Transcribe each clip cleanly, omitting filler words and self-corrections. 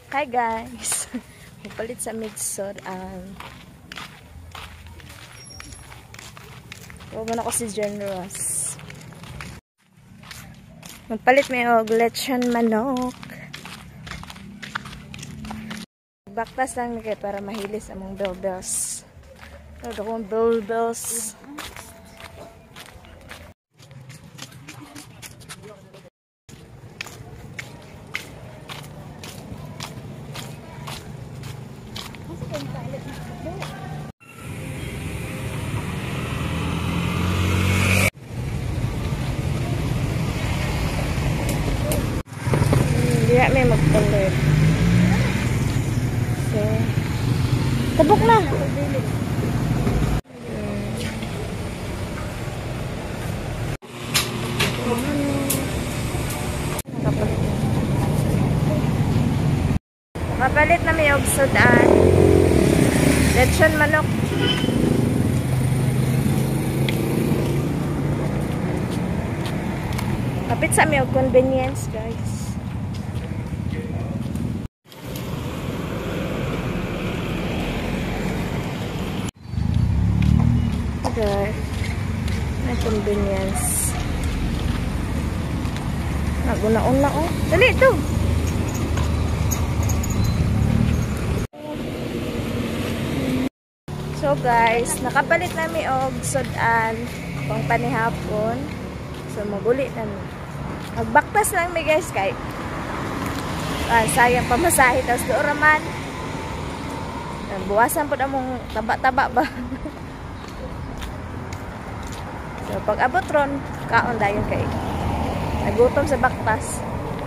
Hi guys! Magpalit sa midsod ang huwag na ako si John Ross. Magpalit may og lechon manok. Baktas lang kay para mahilis among belbels. Ito akong belbels. Hindi may magpalit. So, tabok na. Kapalit na may ogsodan. Lechon manok. Kapit sa may convenience, guys. Okay. May convenience. Naguna-una oh. Dali ito. So guys, nakapalit namin og sudan pang panihapon. So maguli na. Magbaktas lang mi guys kay sayang pamasahe tas do raman. Buwasan pud among taba-taba ba. So pag abot ron, kaon dayon kay nagutom sa baktas.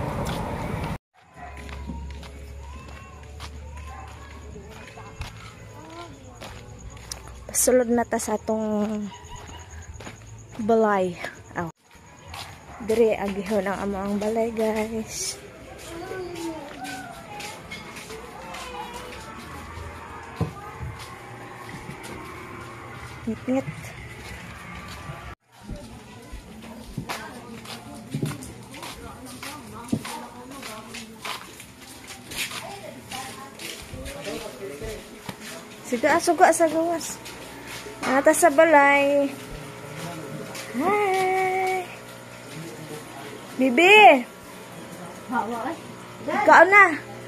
Sulod na ta sa atong balay. Aw. Dire agihon ang among balay, guys. Ngit-ngit. Suga sa gawas. Nata sa balay. Hi. Bibi. Kaon na.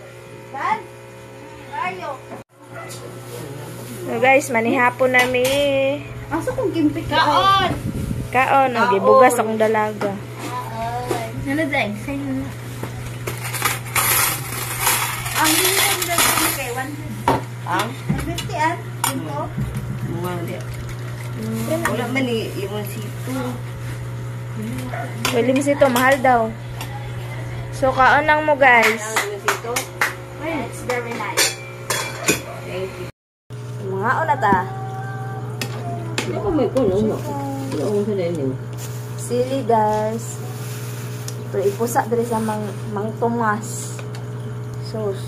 So guys, manihapon nami. Asa kong gimpik kaon. Kaon, gibugas akong dalaga. Ano dai? Ang hinay dito kay 100. Ang 150 an? Ito. Wala man yung sito. Well, ito mahal daw. So kaon lang mo guys. It's very nice. Mga una ta. Hindi ko may kuno. Wala ko sa dinin. Sili guys. Pero ipusa diri sa Mang Tomas. Sauce.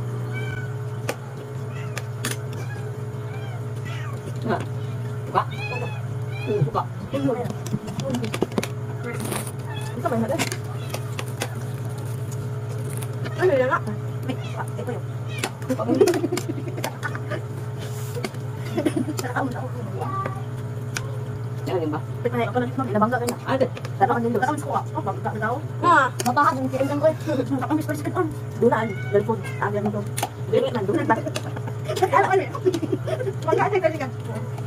Ha. Ba? Ba? Ito ba na? Ano yan nga? Ito yun. Yan ba? Pwede na ako na nabangga ka na. Ate. Tara ka nila. Tara ka na bangga ka daw. Mabahan yung kirin ko. Tara ka mispers ka on. Dulaan. Dalpon. Agad nito. Dili man. Dulaan ba? Ano ano? Mag-aatay ka likan.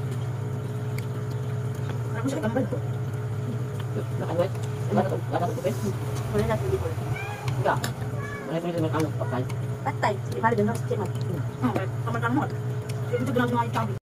Ako siya kambal ko. Nakawet. Wala ko pes. Wala na dito. Enggak. Wala ko rin makalok patay. Patay. Di ba rin na sa tiyan? Kaman mo. Ito ginawa yung